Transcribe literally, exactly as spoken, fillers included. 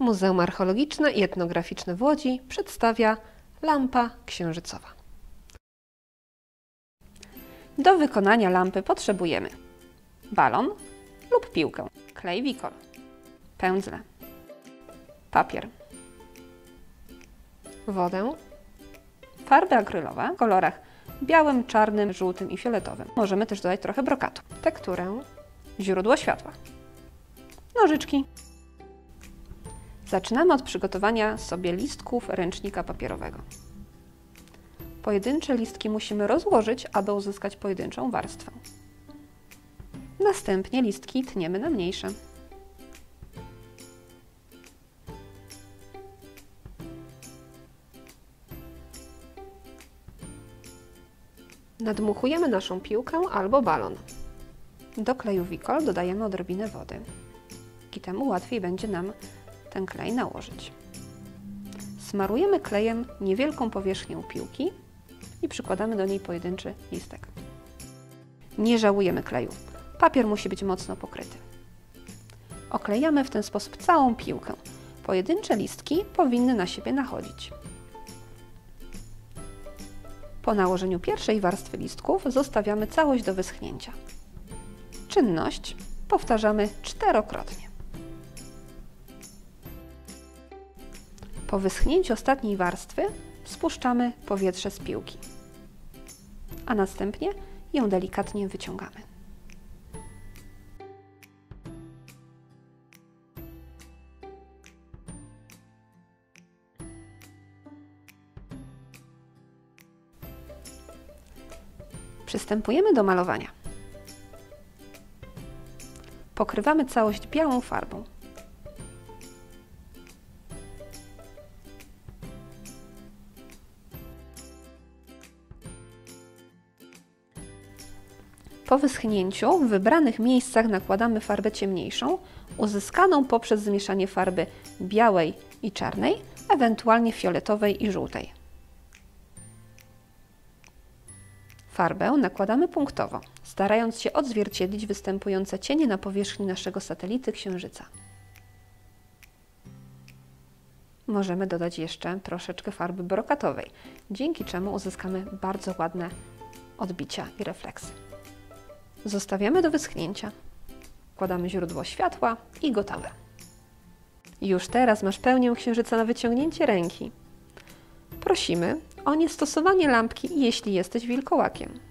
Muzeum Archeologiczne i Etnograficzne w Łodzi przedstawia lampa księżycowa. Do wykonania lampy potrzebujemy balon lub piłkę, klej wikol, pędzle, papier, wodę, farby akrylowe w kolorach białym, czarnym, żółtym i fioletowym. Możemy też dodać trochę brokatu, tekturę, źródło światła, nożyczki. Zaczynamy od przygotowania sobie listków ręcznika papierowego. Pojedyncze listki musimy rozłożyć, aby uzyskać pojedynczą warstwę. Następnie listki tniemy na mniejsze. Nadmuchujemy naszą piłkę albo balon. Do kleju wikol dodajemy odrobinę wody. Dzięki temu łatwiej będzie nam ten klej nałożyć. Smarujemy klejem niewielką powierzchnię piłki i przykładamy do niej pojedynczy listek. Nie żałujemy kleju. Papier musi być mocno pokryty. Oklejamy w ten sposób całą piłkę. Pojedyncze listki powinny na siebie nachodzić. Po nałożeniu pierwszej warstwy listków zostawiamy całość do wyschnięcia. Czynność powtarzamy czterokrotnie. Po wyschnięciu ostatniej warstwy spuszczamy powietrze z piłki, a następnie ją delikatnie wyciągamy. Przystępujemy do malowania. Pokrywamy całość białą farbą. Po wyschnięciu w wybranych miejscach nakładamy farbę ciemniejszą, uzyskaną poprzez zmieszanie farby białej i czarnej, ewentualnie fioletowej i żółtej. Farbę nakładamy punktowo, starając się odzwierciedlić występujące cienie na powierzchni naszego satelity Księżyca. Możemy dodać jeszcze troszeczkę farby brokatowej, dzięki czemu uzyskamy bardzo ładne odbicia i refleksy. Zostawiamy do wyschnięcia. Wkładamy źródło światła i gotowe. Już teraz masz pełnię Księżyca na wyciągnięcie ręki. Prosimy o niestosowanie lampki, jeśli jesteś wilkołakiem.